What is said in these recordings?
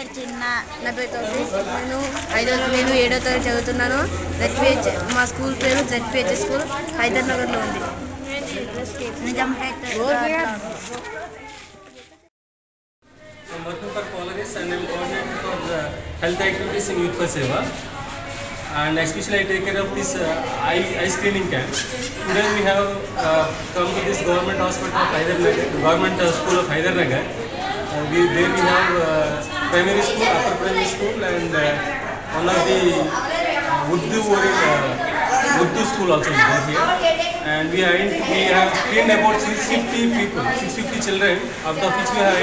పేరు చిన్న. నా పేరు తౌఫీక్. నేను 7వ తరగతి చదువుతున్నాను. ZPH మా స్కూల్ పేరు ZPH స్కూల్ హైదర్నగర్లో ఉంది. I'm working for Polaris and I'm coordinating for the health activities in Youth for Seva. And especially I take care of this eye screening camp. Today we have come to this government hospital of Hydernagar, Govt School of Hydernagar. There we have primary school, upper primary school, and one of the Urdu school also is there here. And we have trained about 650 people, 650 children, out of which we have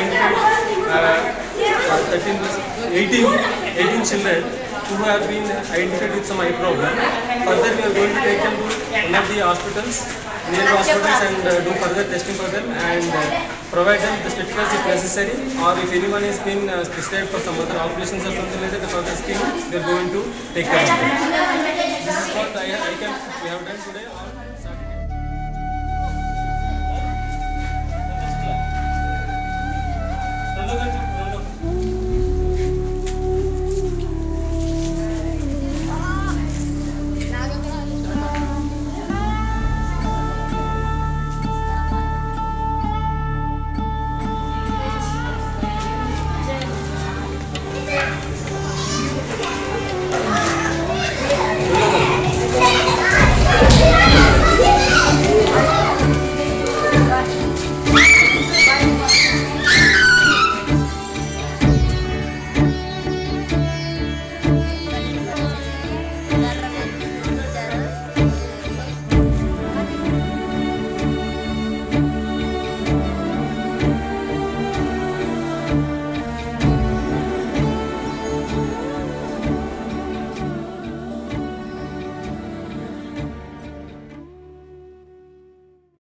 identified 18 children who have been identified with some eye problem. Further, we are going to take them to one of the hospitals, nearby hospitals, and do further testing for them and provide them the certificates if necessary, or if anyone has been prescribed for some other operations or something like that, the further scheme we are going to take care of them. This is what we have done today.